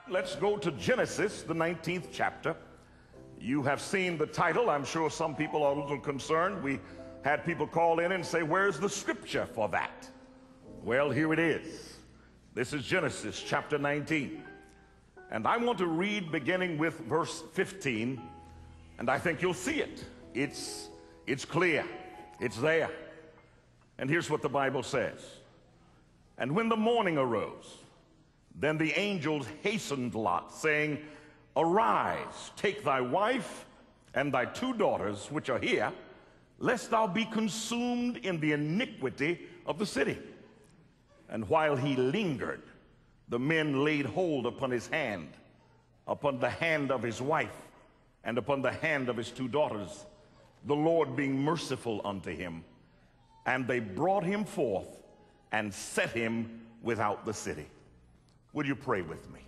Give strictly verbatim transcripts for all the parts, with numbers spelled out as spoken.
Let's go to Genesis, the nineteenth chapter. You have seen the title. I'm sure some people are a little concerned. We had people call in and say, where's the scripture for that? Well, here it is. This is Genesis chapter nineteen. And I want to read beginning with verse fifteen, and I think you'll see it. It's, it's clear. It's there. And here's what the Bible says. And when the morning arose, then the angels hastened Lot, saying, Arise, take thy wife and thy two daughters, which are here, lest thou be consumed in the iniquity of the city. And while he lingered, the men laid hold upon his hand, upon the hand of his wife, and upon the hand of his two daughters, the Lord being merciful unto him. And they brought him forth and set him without the city. Would you pray with me?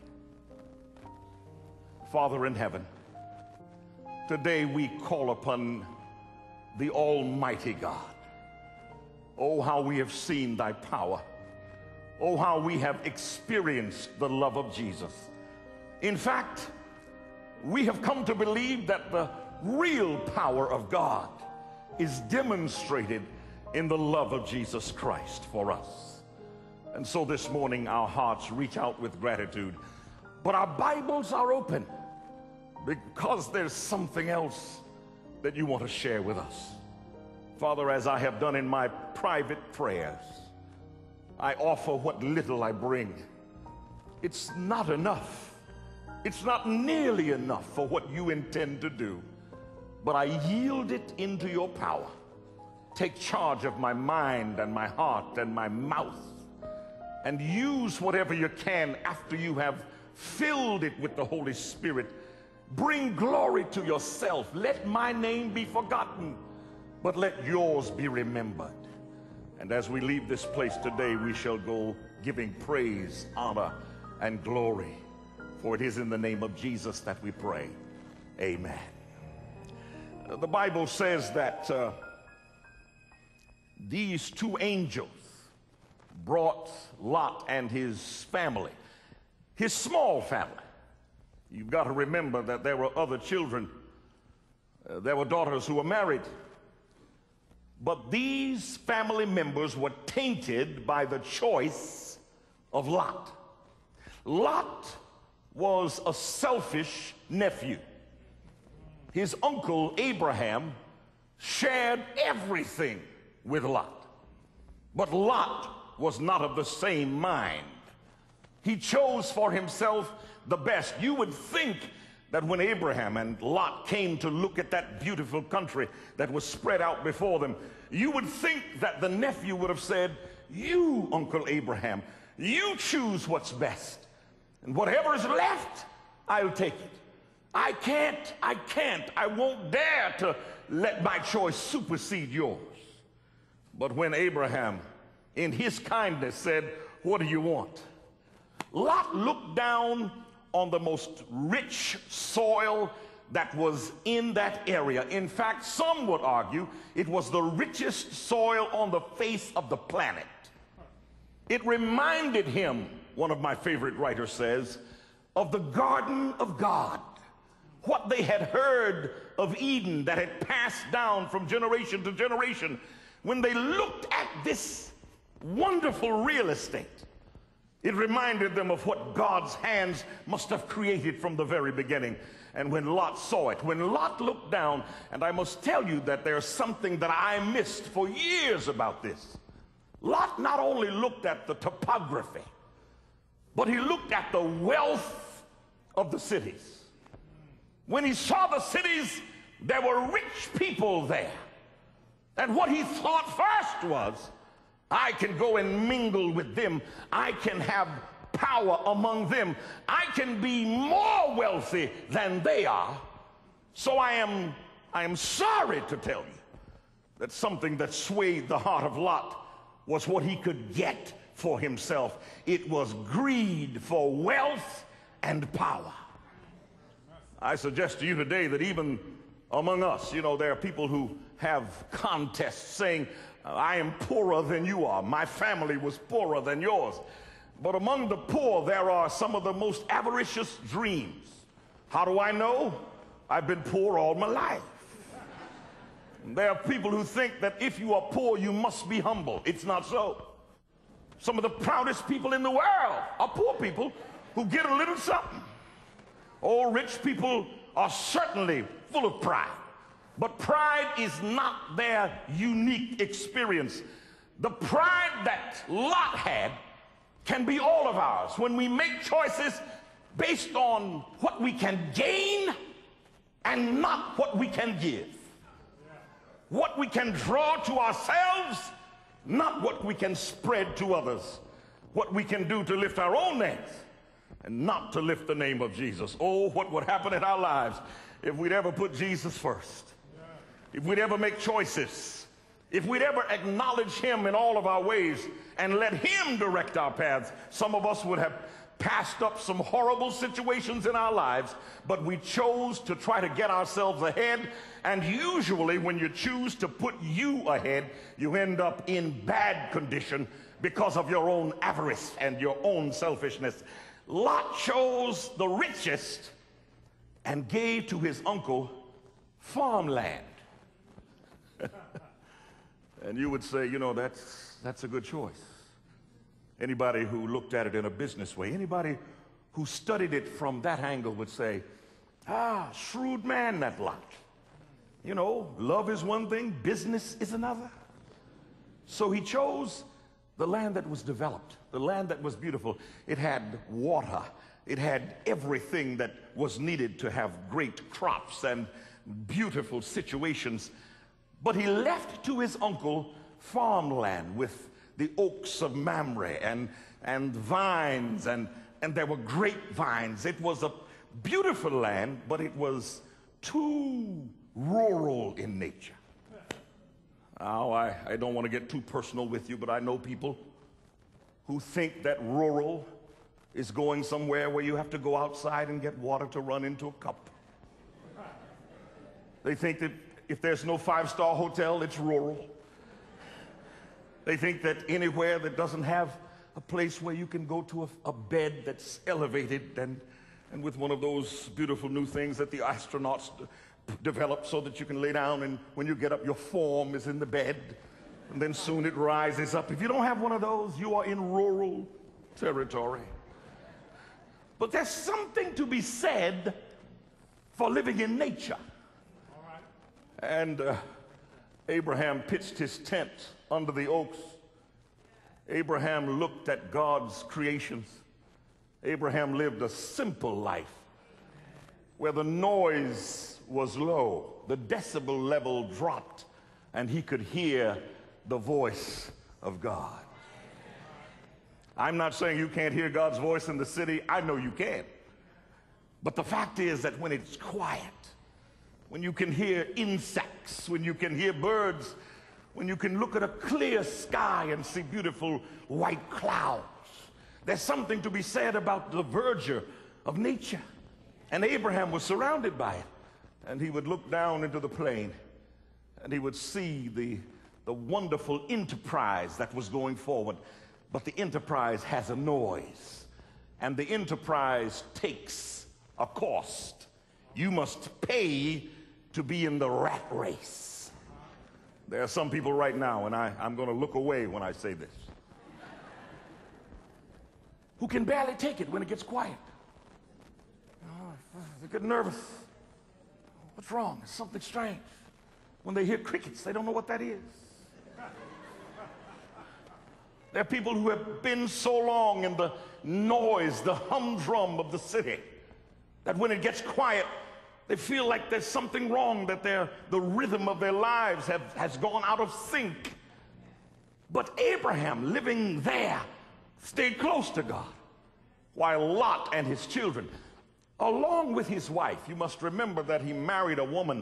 Father in heaven, today we call upon the Almighty God. Oh, how we have seen thy power. Oh, how we have experienced the love of Jesus. In fact, we have come to believe that the real power of God is demonstrated in the love of Jesus Christ for us. And so this morning our hearts reach out with gratitude, but our Bibles are open because there's something else that you want to share with us. Father, as I have done in my private prayers, I offer what little I bring. It's not enough. It's not nearly enough for what you intend to do, but I yield it into your power. Take charge of my mind and my heart and my mouth, and use whatever you can after you have filled it with the Holy Spirit. Bring glory to yourself. Let my name be forgotten, but let yours be remembered. And as we leave this place today, we shall go giving praise, honor, and glory. For it is in the name of Jesus that we pray. Amen. Uh, the Bible says that uh, these two angels brought Lot and his family, his small family. You've got to remember that there were other children. Uh, there were daughters who were married. But these family members were tainted by the choice of Lot. Lot was a selfish nephew. His uncle Abraham shared everything with Lot. But Lot was not of the same mind. He chose for himself the best. You would think that when Abraham and Lot came to look at that beautiful country that was spread out before them, you would think that the nephew would have said, you, Uncle Abraham, you choose what's best. And whatever is left, I'll take it. I can't, I can't, I won't dare to let my choice supersede yours. But when Abraham, in his kindness, said, what do you want? Lot looked down on the most rich soil that was in that area. In fact, some would argue it was the richest soil on the face of the planet. It reminded him, one of my favorite writers says, of the garden of God. What they had heard of Eden that had passed down from generation to generation. When they looked at this wonderful real estate, it reminded them of what God's hands must have created from the very beginning. And when Lot saw it, when Lot looked down, and I must tell you that there's something that I missed for years about this. Lot not only looked at the topography, but he looked at the wealth of the cities. When he saw the cities, there were rich people there. And what he thought first was, I can go and mingle with them. I can have power among them. I can be more wealthy than they are. So I am, I am sorry to tell you that something that swayed the heart of Lot was what he could get for himself. It was greed for wealth and power. I suggest to you today that even among us, you know, there are people who have contests saying, I am poorer than you are. My family was poorer than yours. But among the poor, there are some of the most avaricious dreams. How do I know? I've been poor all my life. There are people who think that if you are poor, you must be humble. It's not so. Some of the proudest people in the world are poor people who get a little something. All rich people are certainly full of pride. But pride is not their unique experience. The pride that Lot had can be all of ours when we make choices based on what we can gain and not what we can give. What we can draw to ourselves, not what we can spread to others. What we can do to lift our own names and not to lift the name of Jesus. Oh, what would happen in our lives if we'd ever put Jesus first. If we'd ever make choices. If we'd ever acknowledge him in all of our ways and let him direct our paths. Some of us would have passed up some horrible situations in our lives, but we chose to try to get ourselves ahead. And usually when you choose to put you ahead, you end up in bad condition because of your own avarice and your own selfishness. Lot chose the richest and gave to his uncle farmland. And you would say, you know, that's, that's a good choice. Anybody who looked at it in a business way, anybody who studied it from that angle would say, ah, shrewd man, that Lot. You know, love is one thing, business is another. So he chose the land that was developed, the land that was beautiful. It had water. It had everything that was needed to have great crops and beautiful situations. But he left to his uncle farmland with the oaks of Mamre and, and vines, and, and there were grapevines. It was a beautiful land, but it was too rural in nature. Now, I, I don't want to get too personal with you, but I know people who think that rural is going somewhere where you have to go outside and get water to run into a cup. They think that if there's no five-star hotel, it's rural. They think that anywhere that doesn't have a place where you can go to a, a bed that's elevated and, and with one of those beautiful new things that the astronauts develop so that you can lay down, and when you get up, your form is in the bed, and then soon it rises up. If you don't have one of those, you are in rural territory. But there's something to be said for living in nature. And uh, Abraham pitched his tent under the oaks. Abraham looked at God's creations. Abraham lived a simple life where the noise was low, the decibel level dropped, and he could hear the voice of God. I'm not saying you can't hear God's voice in the city. I know you can. But the fact is that when it's quiet, when you can hear insects, when you can hear birds, when you can look at a clear sky and see beautiful white clouds, there's something to be said about the verdure of nature. And Abraham was surrounded by it. And he would look down into the plain and he would see the, the wonderful enterprise that was going forward. But the enterprise has a noise, and the enterprise takes a cost. You must pay to be in the rat race. There are some people right now, and I, I'm going to look away when I say this, who can barely take it when it gets quiet. Oh, they get nervous. What's wrong? There's something strange. When they hear crickets, they don't know what that is. There are people who have been so long in the noise, the humdrum of the city, that when it gets quiet, they feel like there's something wrong, that their, the rhythm of their lives have, has gone out of sync. But Abraham, living there, stayed close to God, while Lot and his children, along with his wife, you must remember that he married a woman,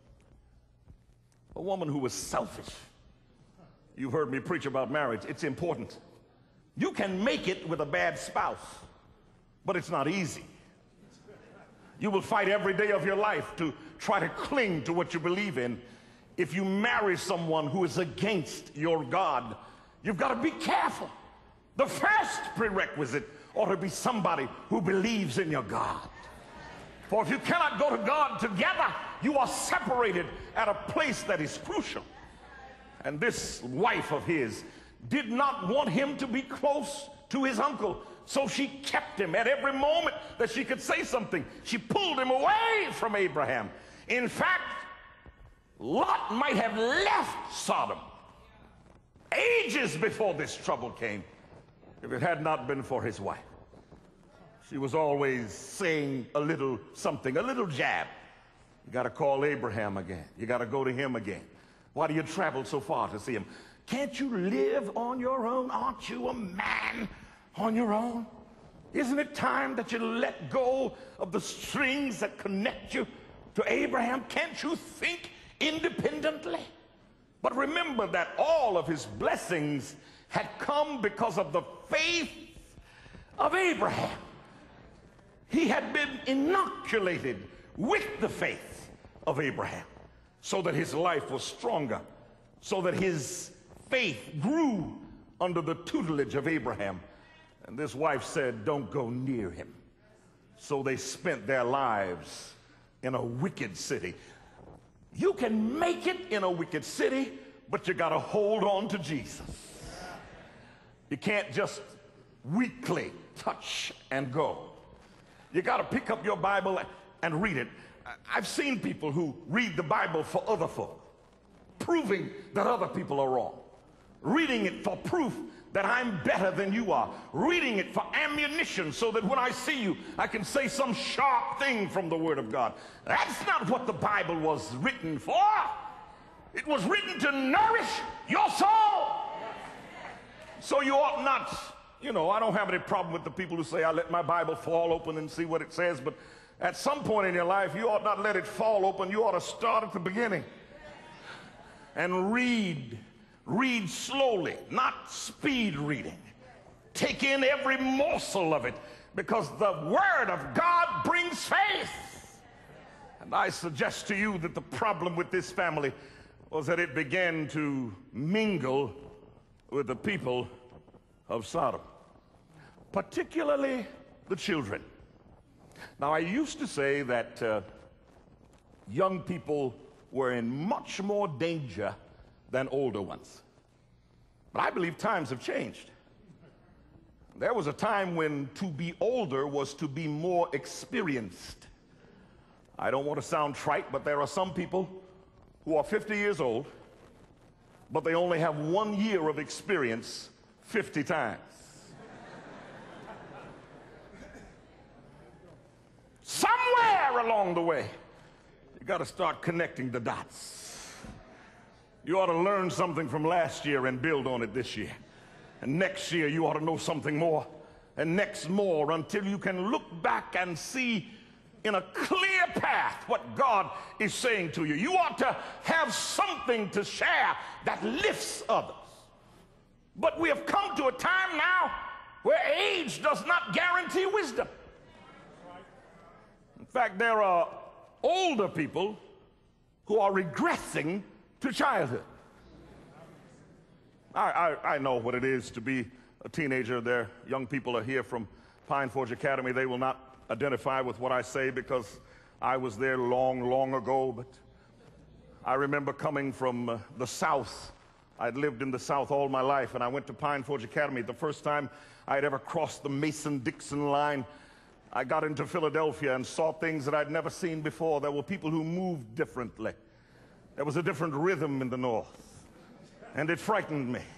a woman who was selfish. You've heard me preach about marriage. It's important. You can make it with a bad spouse, but it's not easy. You will fight every day of your life to try to cling to what you believe in. If you marry someone who is against your God, you've got to be careful The first prerequisite ought to be somebody who believes in your God. For if you cannot go to God together, you are separated at a place that is crucial. And this wife of his did not want him to be close to his uncle, so she kept him. At every moment that she could say something, she pulled him away from Abraham. In fact, Lot might have left Sodom ages before this trouble came if it had not been for his wife. She was always saying a little something, a little jab. You got to call Abraham again. You got to go to him again. Why do you travel so far to see him? Can't you live on your own? Aren't you a man on your own? Isn't it time that you let go of the strings that connect you to Abraham? Can't you think independently? But remember that all of his blessings had come because of the faith of Abraham. He had been inoculated with the faith of Abraham so that his life was stronger, so that his faith grew under the tutelage of Abraham. And this wife said, don't go near him. So they spent their lives in a wicked city. You can make it in a wicked city, but you got to hold on to Jesus. You can't just weakly touch and go. You got to pick up your Bible and read it. I've seen people who read the Bible for other folk, proving that other people are wrong. Reading it for proof that I'm better than you are. Reading it for ammunition so that when I see you, I can say some sharp thing from the Word of God. That's not what the Bible was written for. It was written to nourish your soul. So you ought not, you know, I don't have any problem with the people who say, I let my Bible fall open and see what it says, but at some point in your life, you ought not let it fall open. You ought to start at the beginning and read. Read slowly, not speed reading. Take in every morsel of it, because the Word of God brings faith. And I suggest to you that the problem with this family was that it began to mingle with the people of Sodom, particularly the children. Now, I used to say that uh, young people were in much more danger than older ones. But I believe times have changed. There was a time when to be older was to be more experienced. I don't want to sound trite, but there are some people who are fifty years old, but they only have one year of experience fifty times. Somewhere along the way, you got to start connecting the dots. You ought to learn something from last year and build on it this year. And next year you ought to know something more, and next more, until you can look back and see in a clear path what God is saying to you. You ought to have something to share that lifts others. But we have come to a time now where age does not guarantee wisdom. In fact, there are older people who are regressing to childhood. I, I, I know what it is to be a teenager. There, young people are here from Pine Forge Academy. They will not identify with what I say because I was there long, long ago. But I remember coming from uh, the South. I'd lived in the South all my life, and I went to Pine Forge Academy. The first time I'd ever crossed the Mason-Dixon line, I got into Philadelphia and saw things that I'd never seen before. There were people who moved differently. There was a different rhythm in the North, and it frightened me.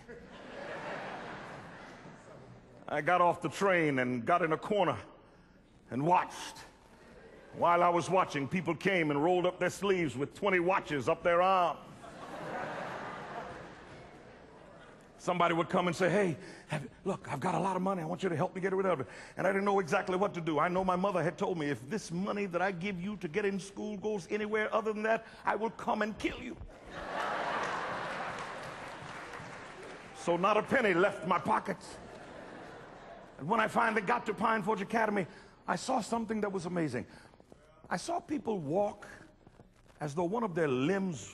I got off the train and got in a corner and watched. While I was watching, people came and rolled up their sleeves with twenty watches up their arm. Somebody would come and say, hey, have, look, I've got a lot of money. I want you to help me get rid of it. And I didn't know exactly what to do. I know my mother had told me, if this money that I give you to get in school goes anywhere other than that, I will come and kill you. So not a penny left my pockets. And when I finally got to Pine Forge Academy, I saw something that was amazing. I saw people walk as though one of their limbs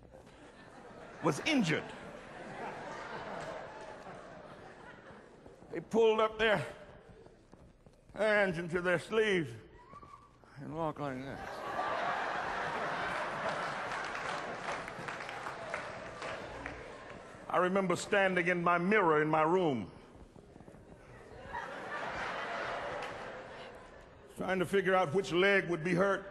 was injured. They pulled up their hands into their sleeves and walked like that. I remember standing in my mirror in my room, trying to figure out which leg would be hurt.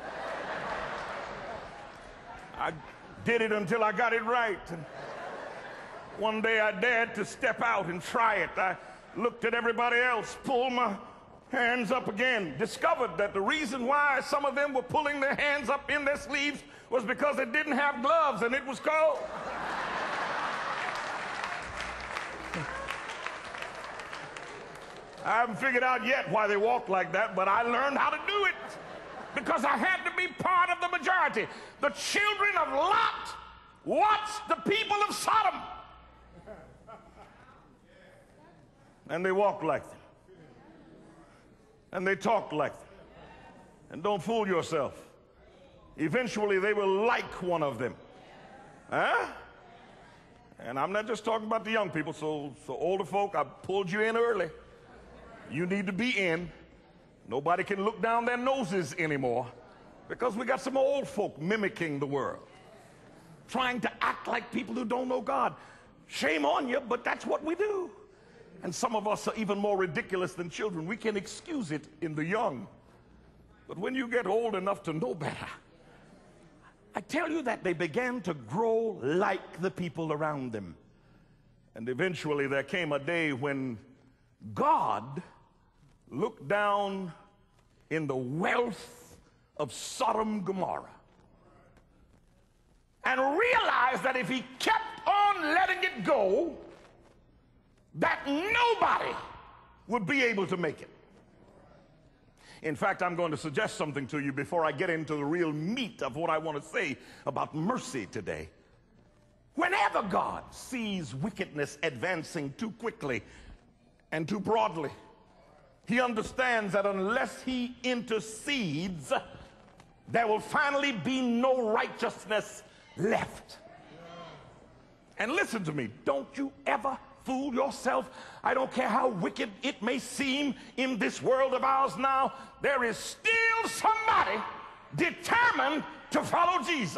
I did it until I got it right. And one day I dared to step out and try it. I looked at everybody else, pulled my hands up again, discovered that the reason why some of them were pulling their hands up in their sleeves was because they didn't have gloves and it was cold. I haven't figured out yet why they walk like that, but I learned how to do it because I had to be part of the majority. The children of Lot watched the people of Sodom, and they walked like them, and they talked like them. And don't fool yourself. Eventually, they will like one of them. Huh? And I'm not just talking about the young people, so, so older folk, I pulled you in early. You need to be in. Nobody can look down their noses anymore because we got some old folk mimicking the world, trying to act like people who don't know God. Shame on you, but that's what we do. And some of us are even more ridiculous than children. We can excuse it in the young. But when you get old enough to know better, I tell you that they began to grow like the people around them. And eventually there came a day when God looked down in the wealth of Sodom and Gomorrah and realized that if he kept on letting it go, that nobody would be able to make it. In fact, I'm going to suggest something to you before I get into the real meat of what I want to say about mercy today. Whenever God sees wickedness advancing too quickly and too broadly, he understands that unless he intercedes, there will finally be no righteousness left. And listen to me, don't you ever fool yourself. I don't care how wicked it may seem in this world of ours now, there is still somebody determined to follow Jesus.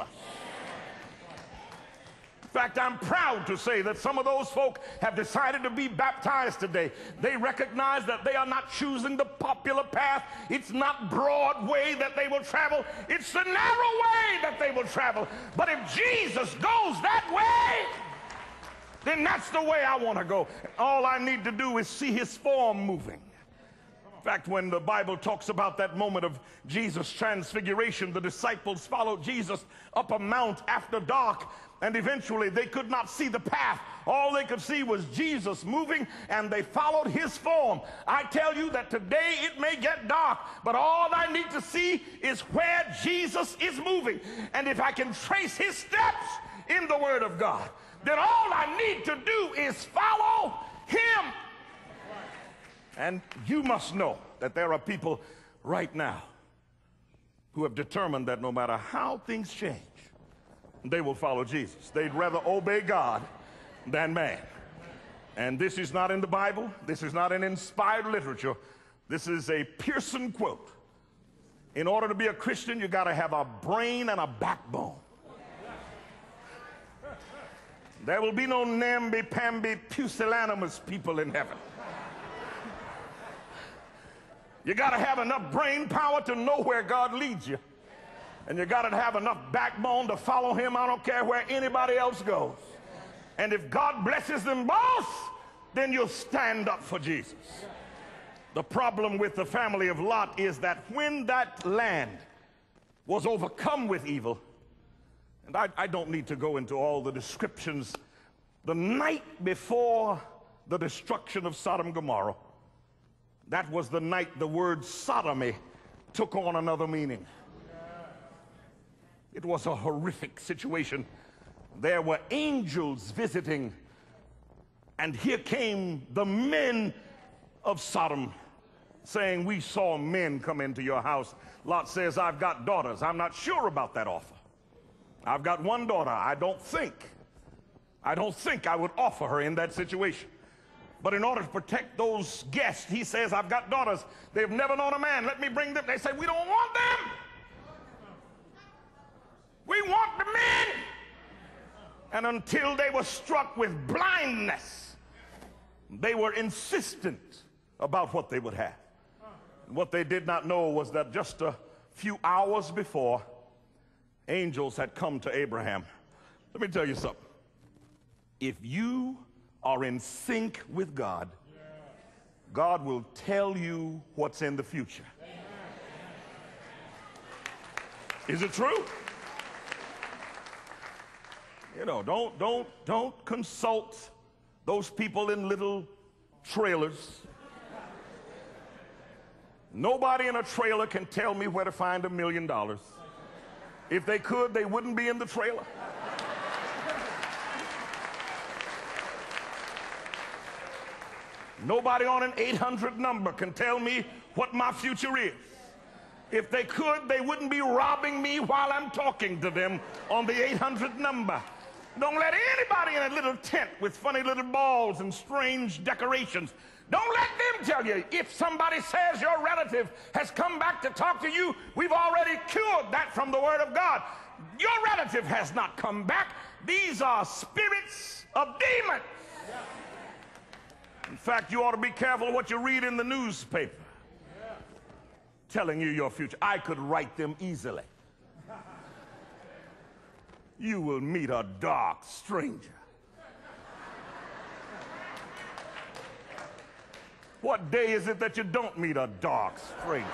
In fact, I'm proud to say that some of those folk have decided to be baptized today. They recognize that they are not choosing the popular path. It's not broad way that they will travel. It's the narrow way that they will travel. But if Jesus goes that way, then that's the way I want to go. All I need to do is see his form moving. In fact, when the Bible talks about that moment of Jesus' transfiguration, the disciples followed Jesus up a mount after dark, and eventually they could not see the path. All they could see was Jesus moving, and they followed his form. I tell you that today it may get dark, but all I need to see is where Jesus is moving. And if I can trace his steps in the Word of God, then all I need to do is follow him. And you must know that there are people right now who have determined that no matter how things change, they will follow Jesus. They'd rather obey God than man. And this is not in the Bible. This is not in inspired literature. This is a Pearson quote. In order to be a Christian, you got to have a brain and a backbone. There will be no namby-pamby pusillanimous people in heaven. You got to have enough brain power to know where God leads you. And you got to have enough backbone to follow him. I don't care where anybody else goes. And if God blesses them both, then you'll stand up for Jesus. The problem with the family of Lot is that when that land was overcome with evil, and I, I don't need to go into all the descriptions, the night before the destruction of Sodom and Gomorrah, that was the night the word sodomy took on another meaning. It was a horrific situation. There were angels visiting, and here came the men of Sodom saying, we saw men come into your house. Lot says, I've got daughters. I'm not sure about that offer. I've got one daughter. I don't think, I don't think I would offer her in that situation. But in order to protect those guests, he says, I've got daughters. They've never known a man. Let me bring them. They say, we don't want them. We want the men. And until they were struck with blindness, they were insistent about what they would have. And what they did not know was that just a few hours before, angels had come to Abraham. Let me tell you something. If you are in sync with God, God will tell you what's in the future. Is it true? You know, don't, don't, don't consult those people in little trailers. Nobody in a trailer can tell me where to find a million dollars. If they could, they wouldn't be in the trailer. Nobody on an eight hundred number can tell me what my future is. If they could, they wouldn't be robbing me while I'm talking to them on the eight hundred number. Don't let anybody in a little tent with funny little balls and strange decorations, don't let them tell you. If somebody says your relative has come back to talk to you, we've already cured that from the Word of God. Your relative has not come back. These are spirits of demons. In fact, you ought to be careful of what you read in the newspaper telling you your future. I could write them easily. You will meet a dark stranger. What day is it that you don't meet a dark stranger?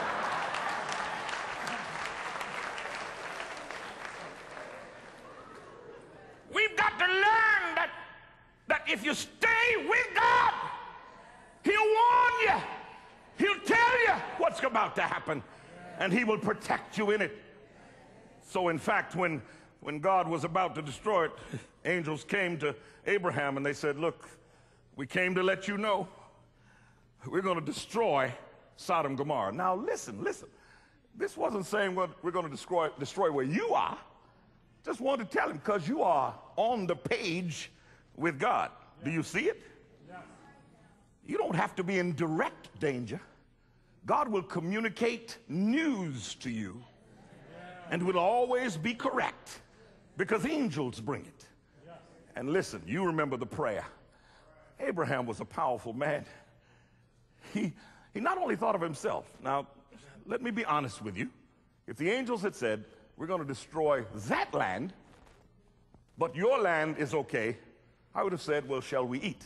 We've got to learn that, that if you stay with God, He'll warn you. He'll tell you what's about to happen, and He will protect you in it. So in fact, when, when God was about to destroy it, angels came to Abraham and they said, look, we came to let you know we're going to destroy Sodom and Gomorrah. Now listen, listen. This wasn't saying what we're going to destroy, destroy where you are. Just wanted to tell him, because you are on the page with God. Do you see it? You don't have to be in direct danger. God will communicate news to you, and it will always be correct, because angels bring it. And listen, you remember the prayer. Abraham was a powerful man. He, he not only thought of himself. Now, let me be honest with you. If the angels had said, we're going to destroy that land, but your land is okay, I would have said, well, shall we eat?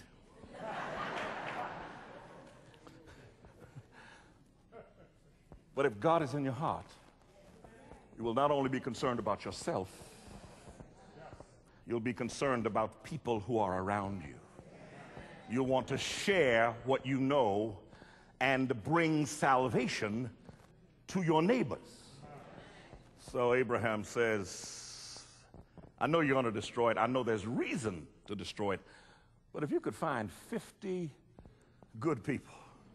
But if God is in your heart, you will not only be concerned about yourself, you'll be concerned about people who are around you. You'll want to share what you know and bring salvation to your neighbors. So Abraham says, I know you're going to destroy it. I know there's reason to destroy it. But if you could find fifty good people,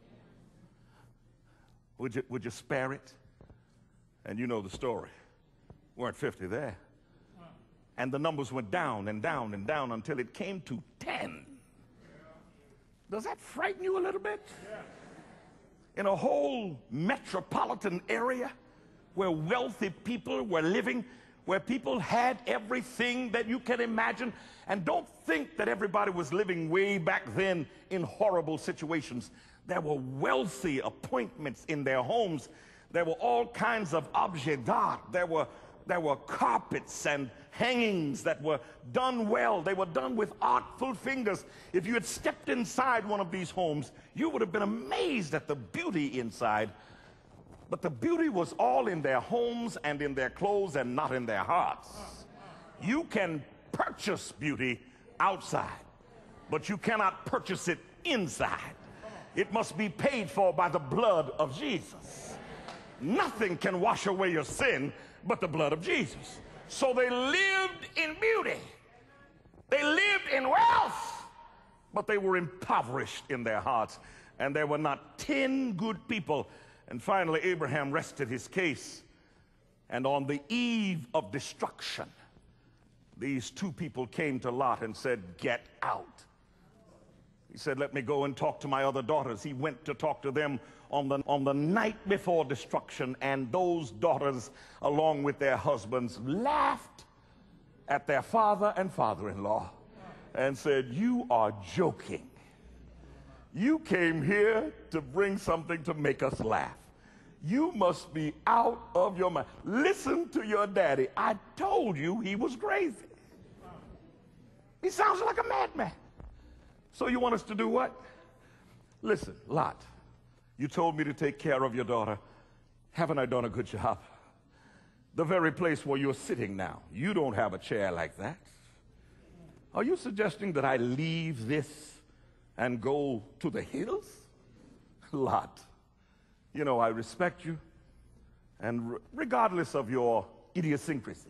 would you, would you spare it? And you know the story. Weren't fifty there. And the numbers went down and down and down until it came to ten. Does that frighten you a little bit? In a whole metropolitan area where wealthy people were living, where people had everything that you can imagine. And don't think that everybody was living way back then in horrible situations. There were wealthy appointments in their homes. There were all kinds of objets d'art. There were, there were carpets and hangings that were done well. They were done with artful fingers. If you had stepped inside one of these homes, you would have been amazed at the beauty inside. But the beauty was all in their homes and in their clothes and not in their hearts. You can purchase beauty outside, but you cannot purchase it inside. It must be paid for by the blood of Jesus. Nothing can wash away your sin but the blood of Jesus. So they lived in beauty. They lived in wealth, but they were impoverished in their hearts. And there were not ten good people. And finally, Abraham rested his case. And on the eve of destruction, these two people came to Lot and said, get out. He said, let me go and talk to my other daughters. He went to talk to them on the, on the night before destruction, and those daughters, along with their husbands, laughed at their father and father-in-law and said, you are joking. You came here to bring something to make us laugh. You must be out of your mind. Listen to your daddy. I told you he was crazy. He sounds like a madman. So you want us to do what? Listen, Lot, you told me to take care of your daughter. Haven't I done a good job? The very place where you're sitting now, you don't have a chair like that. Are you suggesting that I leave this and go to the hills? Lot, you know, I respect you, and regardless of your idiosyncrasies,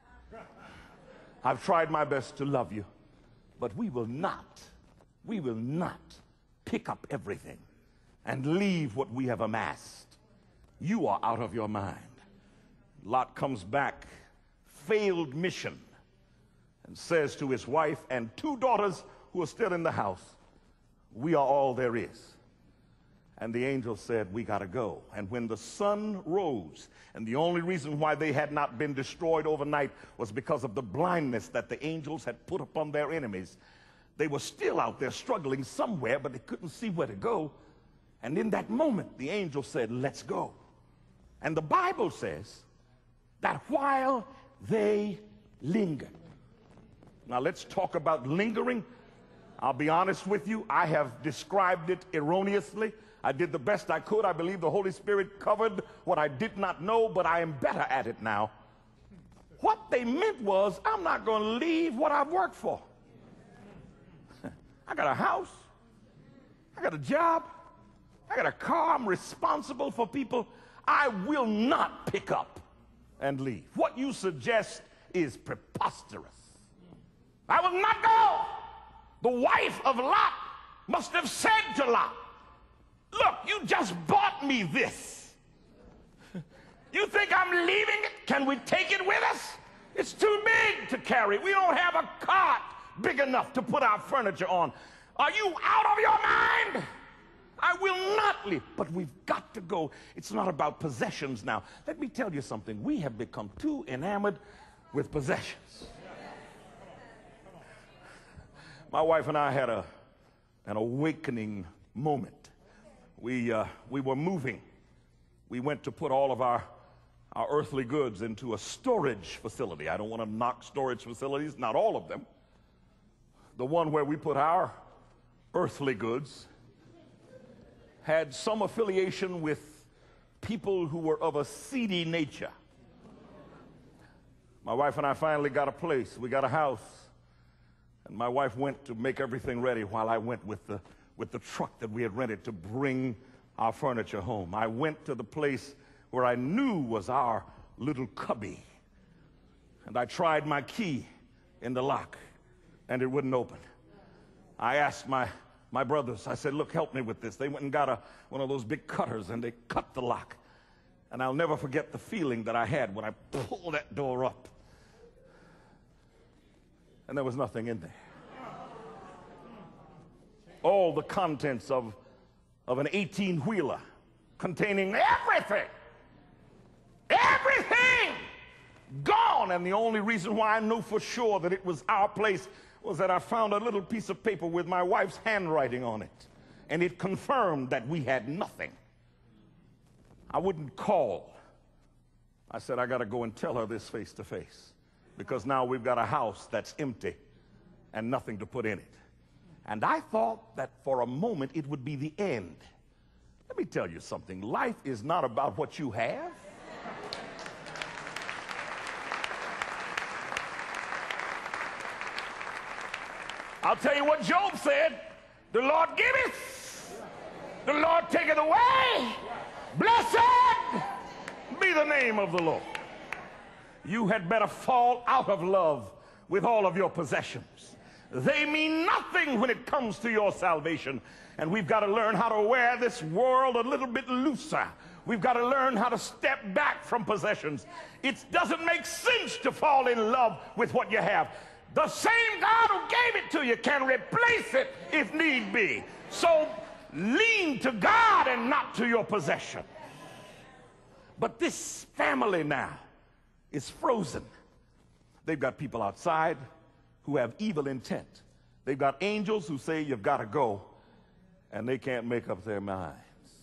I've tried my best to love you, but we will not, we will not pick up everything and leave what we have amassed. You are out of your mind. Lot comes back, failed mission, and says to his wife and two daughters who are still in the house, we are all there is. And the angel said, we got to go. And when the sun rose, and the only reason why they had not been destroyed overnight was because of the blindness that the angels had put upon their enemies, they were still out there struggling somewhere, but they couldn't see where to go. And in that moment, the angel said, let's go. And the Bible says that while they lingered. Now let's talk about lingering. I'll be honest with you, I have described it erroneously. I did the best I could. I believe the Holy Spirit covered what I did not know, but I am better at it now. What they meant was, I'm not going to leave what I've worked for. I got a house. I got a job. I got a car. I'm responsible for people. I will not pick up and leave. What you suggest is preposterous. I will not go. The wife of Lot must have said to Lot, look, you just bought me this. You think I'm leaving it? Can we take it with us? It's too big to carry. We don't have a cart big enough to put our furniture on. Are you out of your mind? I will not leave. But we've got to go. It's not about possessions now. Let me tell you something. We have become too enamored with possessions. My wife and I had a, an awakening moment. We, uh, we were moving. We went to put all of our, our earthly goods into a storage facility. I don't want to knock storage facilities, not all of them. The one where we put our earthly goods had some affiliation with people who were of a seedy nature. My wife and I finally got a place. We got a house. And my wife went to make everything ready while I went with the, with the truck that we had rented to bring our furniture home. I went to the place where I knew was our little cubby. And I tried my key in the lock, and it wouldn't open. I asked my, my brothers, I said, look, help me with this. They went and got a, one of those big cutters, and they cut the lock. And I'll never forget the feeling that I had when I pulled that door up. And there was nothing in there. All the contents of, of an eighteen-wheeler containing everything, everything gone. And the only reason why I know for sure that it was our place was that I found a little piece of paper with my wife's handwriting on it. And it confirmed that we had nothing. I wouldn't call. I said, I got to go and tell her this face to face. Because now we've got a house that's empty and nothing to put in it. And I thought that for a moment it would be the end. Let me tell you something. Life is not about what you have. I'll tell you what Job said. The Lord giveth, the Lord taketh away. Blessed be the name of the Lord. You had better fall out of love with all of your possessions. They mean nothing when it comes to your salvation. And we've got to learn how to wear this world a little bit looser. We've got to learn how to step back from possessions. It doesn't make sense to fall in love with what you have. The same God who gave it to you can replace it if need be. So lean to God and not to your possession. But this family now is frozen. They've got people outside who have evil intent. They've got angels who say you've got to go, and they can't make up their minds.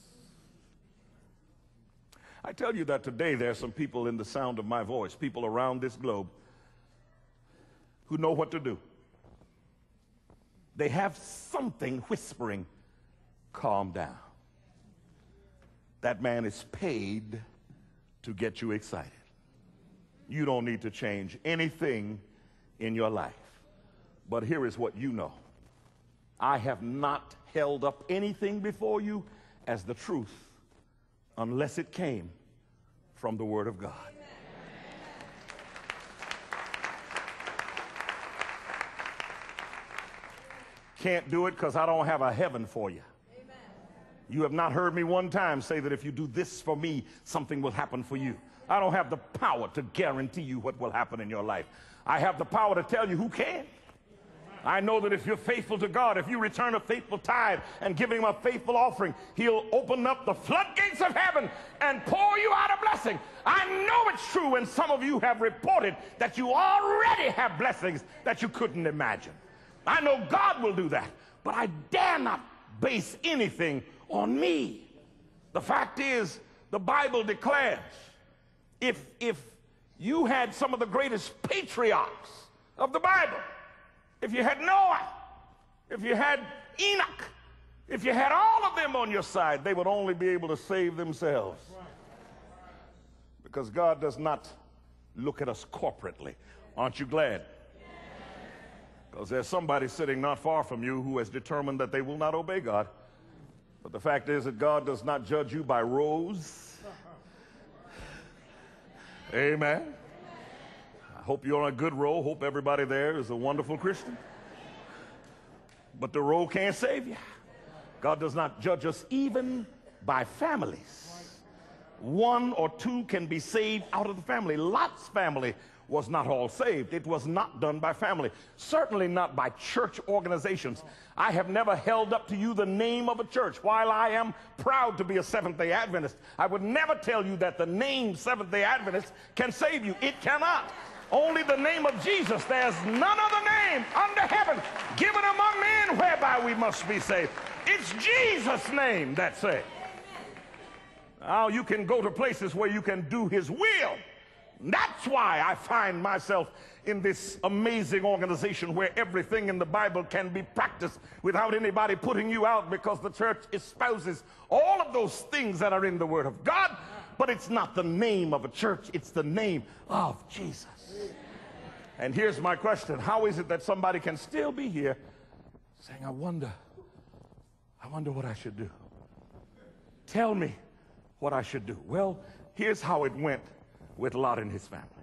I tell you that today there are some people in the sound of my voice, people around this globe, who know what to do. They have something whispering, calm down. That man is paid to get you excited. You don't need to change anything in your life. But here is what you know. I have not held up anything before you as the truth unless it came from the Word of God. Can't do it because I don't have a heaven for you. Amen. You have not heard me one time say that if you do this for me, something will happen for you. I don't have the power to guarantee you what will happen in your life. I have the power to tell you who can. I know that if you're faithful to God, if you return a faithful tithe and give him a faithful offering, he'll open up the floodgates of heaven and pour you out a blessing. I know it's true, and some of you have reported that you already have blessings that you couldn't imagine. I know God will do that, but I dare not base anything on me. The fact is, the Bible declares, if, if you had some of the greatest patriarchs of the Bible, if you had Noah, if you had Enoch, if you had all of them on your side, they would only be able to save themselves. Because God does not look at us corporately. Aren't you glad? Because there's somebody sitting not far from you who has determined that they will not obey God. But the fact is that God does not judge you by rows. Amen. I hope you're on a good row. Hope everybody there is a wonderful Christian. But the row can't save you. God does not judge us even by families. One or two can be saved out of the family. Lot's family was not all saved. It was not done by family. Certainly not by church organizations. I have never held up to you the name of a church. While I am proud to be a Seventh-day Adventist, I would never tell you that the name Seventh-day Adventist can save you. It cannot. Only the name of Jesus. There's none other name under heaven given among men whereby we must be saved. It's Jesus' name that saves. Now you can go to places where you can do his will. That's why I find myself in this amazing organization where everything in the Bible can be practiced without anybody putting you out, because the church espouses all of those things that are in the Word of God, but it's not the name of a church, it's the name of Jesus. And here's my question. How is it that somebody can still be here saying, I wonder, I wonder what I should do? Tell me what I should do. Well, here's how it went with Lot and his family.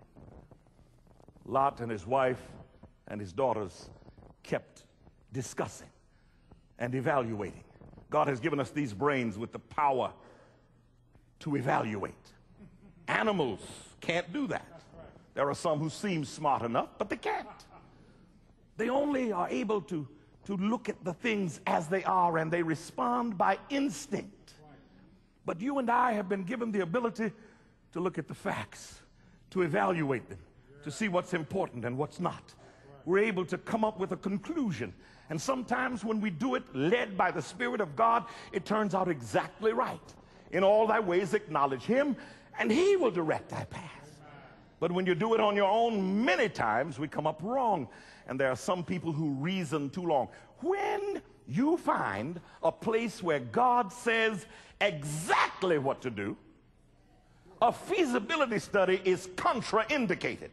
Lot and his wife and his daughters kept discussing and evaluating. God has given us these brains with the power to evaluate. Animals can't do that. There are some who seem smart enough, but they can't. They only are able to, to look at the things as they are, and they respond by instinct. But you and I have been given the ability to look at the facts, to evaluate them, to see what's important and what's not. We're able to come up with a conclusion. And sometimes when we do it led by the Spirit of God, it turns out exactly right. In all thy ways acknowledge him, and he will direct thy path. But when you do it on your own, many times we come up wrong. And there are some people who reason too long. When you find a place where God says exactly what to do, a feasibility study is contraindicated.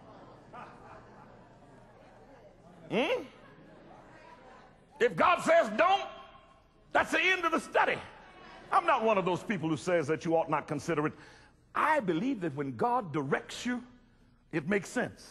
Hmm? If God says don't, that's the end of the study. I'm not one of those people who says that you ought not consider it. I believe that when God directs you, it makes sense.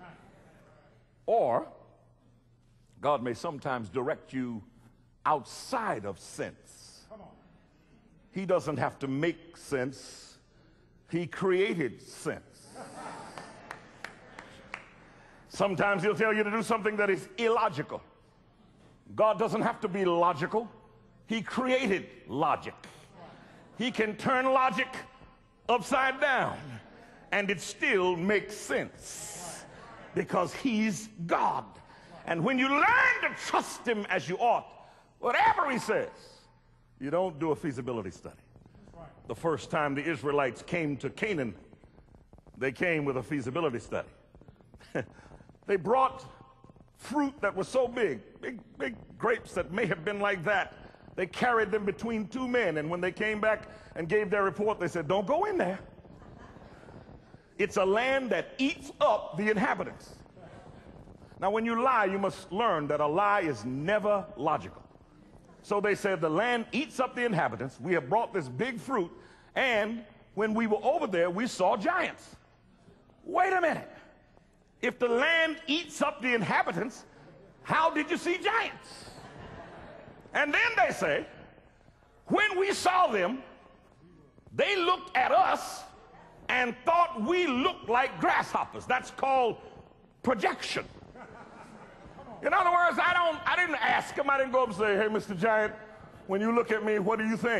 Or God may sometimes direct you outside of sense. He doesn't have to make sense. He created sense. Sometimes he'll tell you to do something that is illogical. God doesn't have to be logical. He created logic. He can turn logic upside down and it still makes sense because he's God. And when you learn to trust him as you ought, whatever he says, you don't do a feasibility study. The first time the Israelites came to Canaan, they came with a feasibility study. They brought fruit that was so big, big, big grapes that may have been like that. They carried them between two men, and when they came back and gave their report, they said, don't go in there. It's a land that eats up the inhabitants. Now, when you lie, you must learn that a lie is never logical. So they said, the land eats up the inhabitants. We have brought this big fruit, and when we were over there, we saw giants. Wait a minute. If the land eats up the inhabitants, how did you see giants? And then they say, when we saw them, they looked at us and thought we looked like grasshoppers. That's called projection. In other words, I don't, I didn't ask him. I didn't go up and say, hey, Mister Giant, when you look at me, what do you think?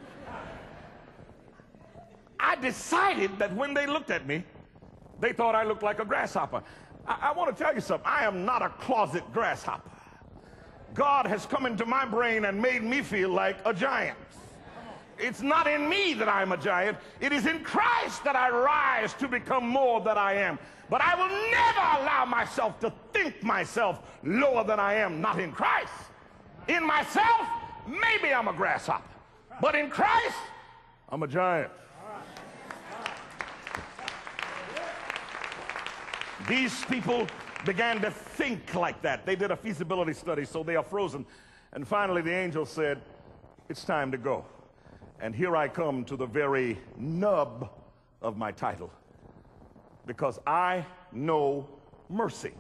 I decided that when they looked at me, they thought I looked like a grasshopper. I, I want to tell you something. I am not a closet grasshopper. God has come into my brain and made me feel like a giant. It's not in me that I'm a giant. It is in Christ that I rise to become more than I am. But I will never allow myself to think myself lower than I am, not in Christ. In myself, maybe I'm a grasshopper. But in Christ, I'm a giant. These people began to think like that. They did a feasibility study, so they are frozen. And finally, the angel said, it's time to go. And here I come to the very nub of my title, because I know mercy.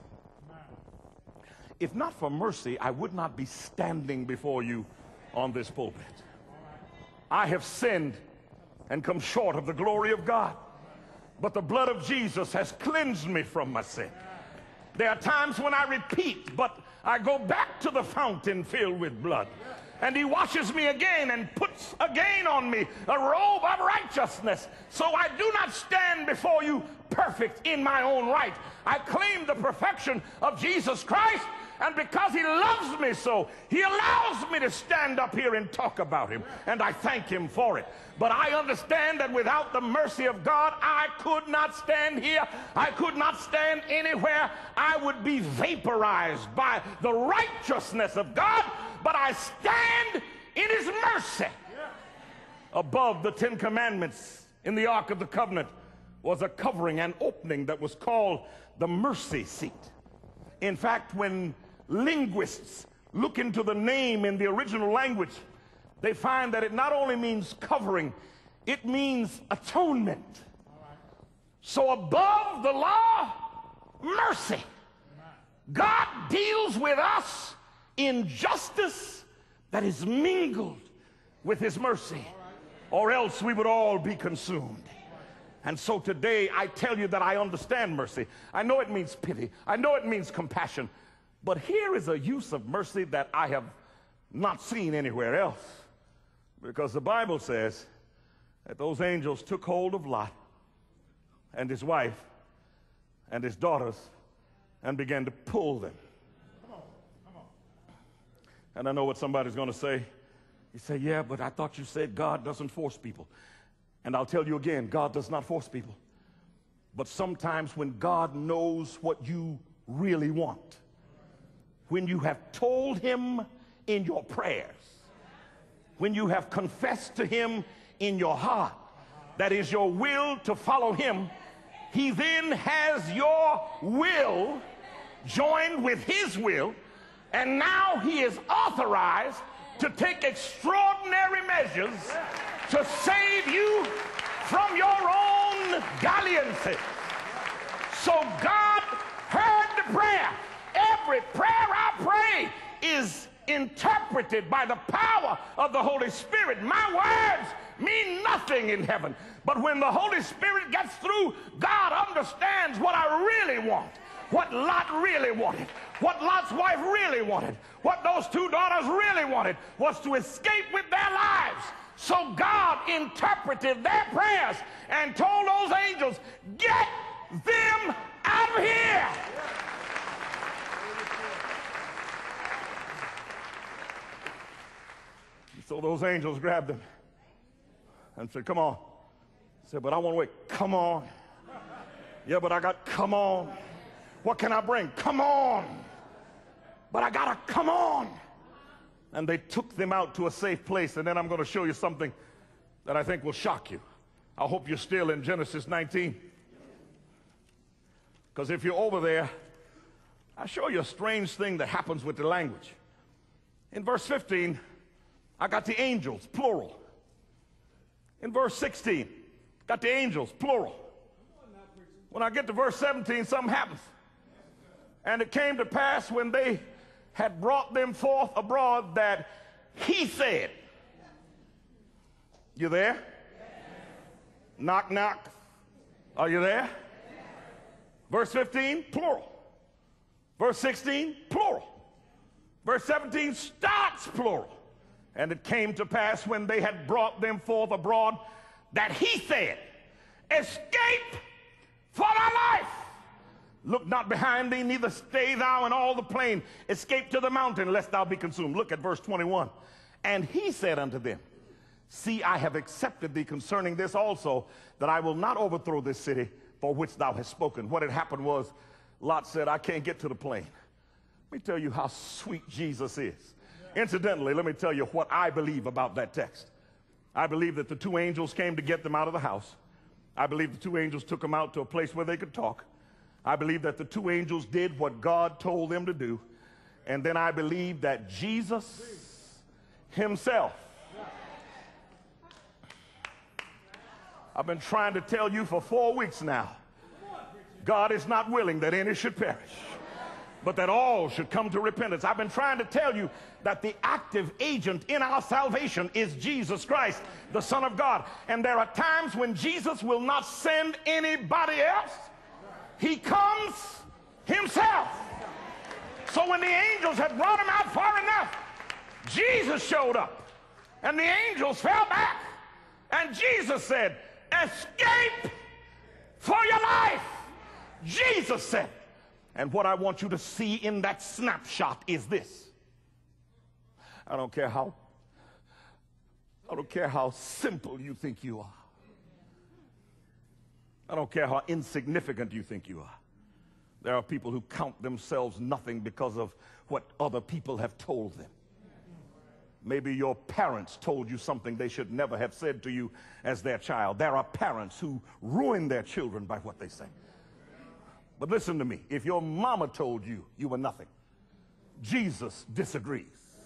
If not for mercy, I would not be standing before you on this pulpit. I have sinned and come short of the glory of God, but the blood of Jesus has cleansed me from my sin. There are times when I repeat, but I go back to the fountain filled with blood. And he washes me again and puts again on me a robe of righteousness. So I do not stand before you perfect in my own right. I claim the perfection of Jesus Christ, and because he loves me so, he allows me to stand up here and talk about him, and I thank him for it. But I understand that without the mercy of God, I could not stand here. I could not stand anywhere. I would be vaporized by the righteousness of God. But I stand in his mercy. Above the Ten Commandments in the Ark of the Covenant was a covering, an opening that was called the mercy seat. In fact, when linguists look into the name in the original language, they find that it not only means covering, it means atonement. So above the law, mercy. God deals with us in justice that is mingled with his mercy, or else we would all be consumed. And so today I tell you that I understand mercy. I know it means pity. I know it means compassion. But here is a use of mercy that I have not seen anywhere else. Because the Bible says that those angels took hold of Lot and his wife and his daughters and began to pull them. And I know what somebody's going to say. You say, yeah, but I thought you said God doesn't force people. And I'll tell you again, God does not force people. But sometimes when God knows what you really want, when you have told him in your prayers, when you have confessed to him in your heart that is your will to follow him, he then has your will joined with his will. And now he is authorized to take extraordinary measures to save you from your own dalliances. So God heard the prayer. Every prayer I pray is interpreted by the power of the Holy Spirit. My words mean nothing in heaven. But when the Holy Spirit gets through, God understands what I really want. what Lot really wanted, what Lot's wife really wanted, what those two daughters really wanted was to escape with their lives. So God interpreted their prayers and told those angels, get them out of here. So those angels grabbed them and said, come on. He said, but I want to wait. Come on. Yeah, but I got, come on. What can I bring? Come on. But I got to, come on. And they took them out to a safe place. And then I'm going to show you something that I think will shock you. I hope you're still in Genesis nineteen. Because if you're over there, I'll show you a strange thing that happens with the language. In verse fifteen, I got the angels, plural. In verse sixteen, got the angels, plural. When I get to verse seventeen, something happens. And it came to pass when they had brought them forth abroad that he said, you there? Knock, knock. Are you there? Verse fifteen, plural. Verse sixteen, plural. Verse seventeen starts plural. And it came to pass when they had brought them forth abroad that he said, escape for thy life. Look not behind thee, neither stay thou in all the plain. Escape to the mountain, lest thou be consumed. Look at verse twenty-one. And he said unto them, see, I have accepted thee concerning this also, that I will not overthrow this city for which thou hast spoken. What had happened was, Lot said, I can't get to the plain. Let me tell you how sweet Jesus is. Incidentally, let me tell you what I believe about that text. I believe that the two angels came to get them out of the house. I believe the two angels took them out to a place where they could talk. I believe that the two angels did what God told them to do. And then I believe that Jesus himself, I've been trying to tell you for four weeks now, God is not willing that any should perish, but that all should come to repentance. I've been trying to tell you that the active agent in our salvation is Jesus Christ, the Son of God. And there are times when Jesus will not send anybody else. He comes himself. So when the angels had brought him out far enough, Jesus showed up. And the angels fell back. And Jesus said, escape for your life. Jesus said. And what I want you to see in that snapshot is this. I don't care how, I don't care how simple you think you are. I don't care how insignificant you think you are. There are people who count themselves nothing because of what other people have told them. Maybe your parents told you something they should never have said to you as their child. There are parents who ruin their children by what they say. But listen to me. If your mama told you you were nothing, Jesus disagrees.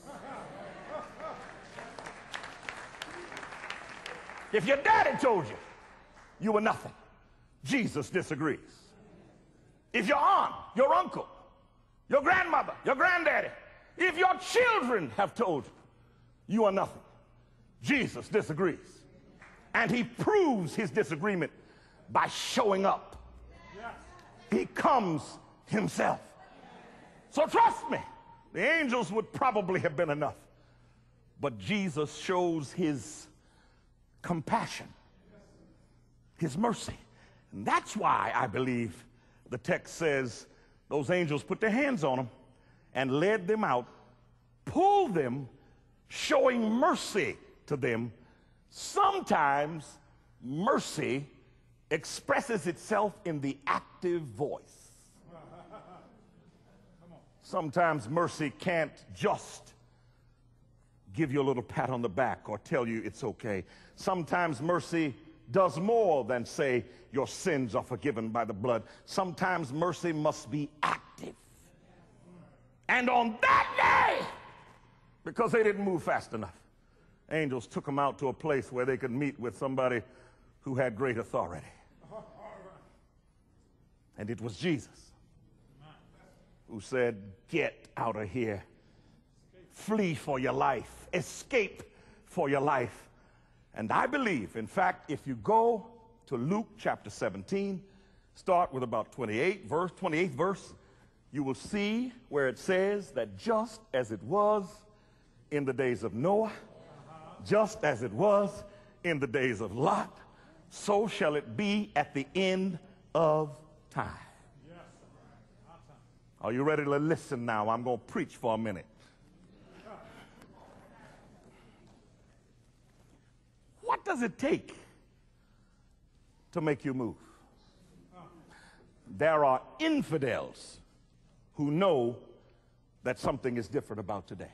If your daddy told you you were nothing, Jesus disagrees. If your aunt, your uncle, your grandmother, your granddaddy, if your children have told you you are nothing, Jesus disagrees. And he proves his disagreement by showing up. He comes himself. So trust me, the angels would probably have been enough. But Jesus shows his compassion, his mercy. And that's why I believe the text says those angels put their hands on them and led them out, pulled them, showing mercy to them. Sometimes mercy expresses itself in the active voice. Sometimes mercy can't just give you a little pat on the back or tell you it's okay. Sometimes mercy does more than say your sins are forgiven by the blood. Sometimes mercy must be active. And on that day, because they didn't move fast enough, angels took them out to a place where they could meet with somebody who had great authority. And it was Jesus who said, get out of here. Flee for your life. Escape for your life. And I believe, in fact, if you go to Luke chapter seventeen, start with about twenty-eight verse, twenty-eighth verse. You will see where it says that just as it was in the days of Noah, just as it was in the days of Lot, so shall it be at the end of time. Are you ready to listen now? I'm going to preach for a minute. What does it take to make you move? There are infidels who know that something is different about today.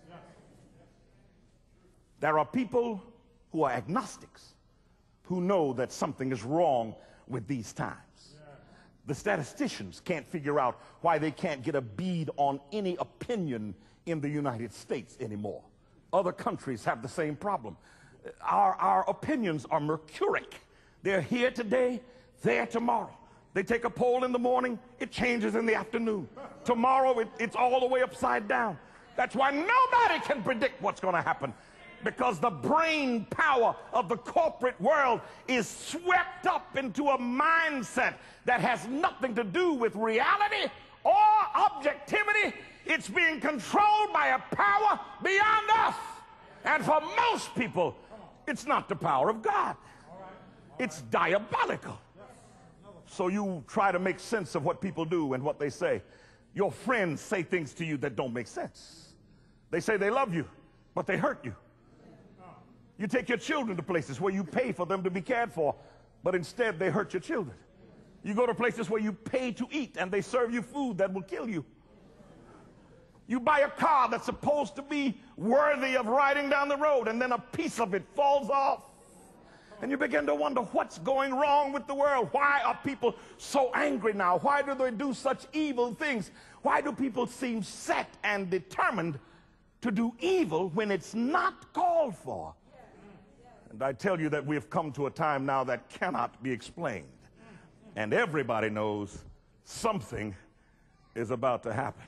There are people who are agnostics who know that something is wrong with these times. The statisticians can't figure out why they can't get a bead on any opinion in the United States anymore. Other countries have the same problem. Our, our opinions are mercuric. They're here today, there tomorrow. They take a poll in the morning, it changes in the afternoon. Tomorrow, it, it's all the way upside down. That's why nobody can predict what's going to happen, because the brain power of the corporate world is swept up into a mindset that has nothing to do with reality or objectivity. It's being controlled by a power beyond us. And for most people, it's not the power of God. It's diabolical. So you try to make sense of what people do and what they say. Your friends say things to you that don't make sense. They say they love you, but they hurt you. You take your children to places where you pay for them to be cared for, but instead they hurt your children. You go to places where you pay to eat and they serve you food that will kill you. You buy a car that's supposed to be worthy of riding down the road, and then a piece of it falls off. And you begin to wonder what's going wrong with the world. Why are people so angry now? Why do they do such evil things? Why do people seem set and determined to do evil when it's not called for? And I tell you that we've come to a time now that cannot be explained. And everybody knows something is about to happen.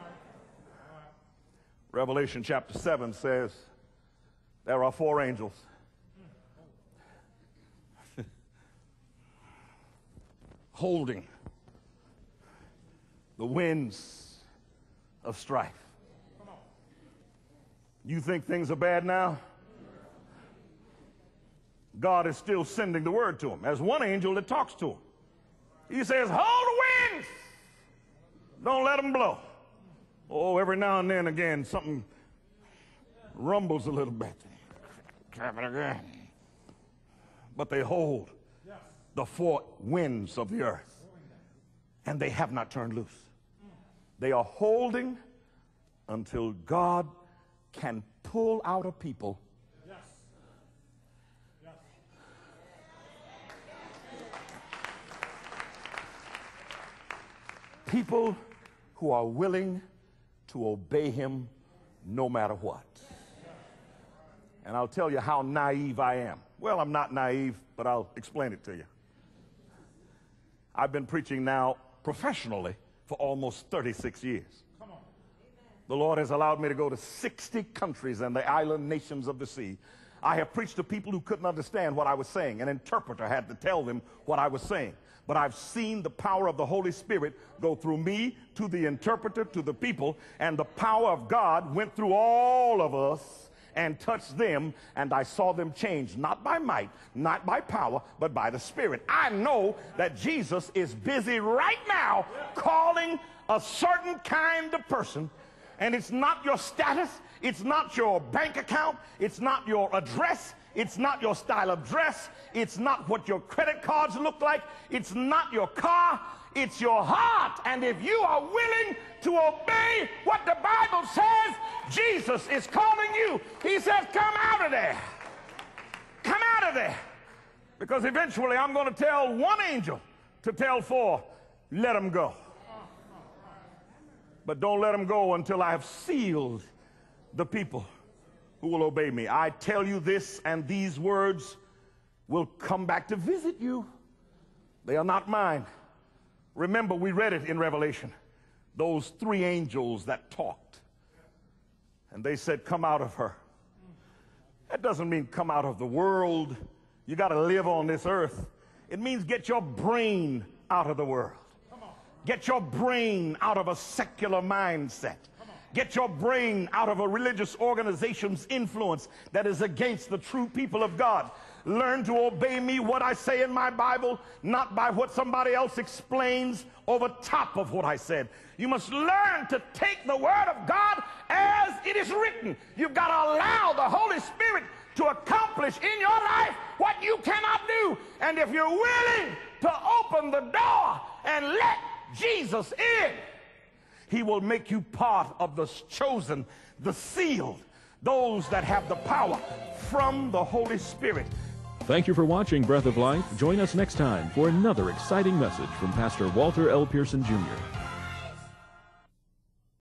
Revelation chapter seven says there are four angels holding the winds of strife. You think things are bad now? God is still sending the word to him. There's one angel that talks to him. He says, hold the winds. Don't let them blow. Oh, every now and then again, something rumbles a little bit. Again. But they hold the four winds of the earth, and they have not turned loose. They are holding until God can pull out a people people who are willing to obey him no matter what. And I'll tell you how naive I am. Well, I'm not naive, but I'll explain it to you. I've been preaching now professionally for almost thirty-six years. The Lord has allowed me to go to sixty countries and the island nations of the sea. I have preached to people who couldn't understand what I was saying. An interpreter had to tell them what I was saying. But I've seen the power of the Holy Spirit go through me to the interpreter, to the people, and the power of God went through all of us and touched them, and I saw them change, not by might, not by power, but by the Spirit. I know that Jesus is busy right now calling a certain kind of person, and it's not your status, it's not your bank account, it's not your address, it's not your style of dress, it's not what your credit cards look like, it's not your car, it's your heart. And if you are willing to obey what the Bible says, Jesus is calling you. He says, come out of there. Come out of there. Because eventually I'm going to tell one angel to tell four, let them go. But don't let them go until I have sealed the people who will obey me. I tell you this, and these words will come back to visit you. They are not mine. Remember, we read it in Revelation. Those three angels that talked. And they said, come out of her. That doesn't mean come out of the world. You got to live on this earth. It means get your brain out of the world. Get your brain out of a secular mindset. Get your brain out of a religious organization's influence that is against the true people of God. Learn to obey me, what I say in my Bible, not by what somebody else explains over top of what I said. You must learn to take the word of God as it is written. You've got to allow the Holy Spirit to accomplish in your life what you cannot do. And if you're willing to open the door and let Jesus in, he will make you part of the chosen, the sealed, those that have the power from the Holy Spirit. Thank you for watching Breath of Life. Join us next time for another exciting message from Pastor Walter L. Pearson, Junior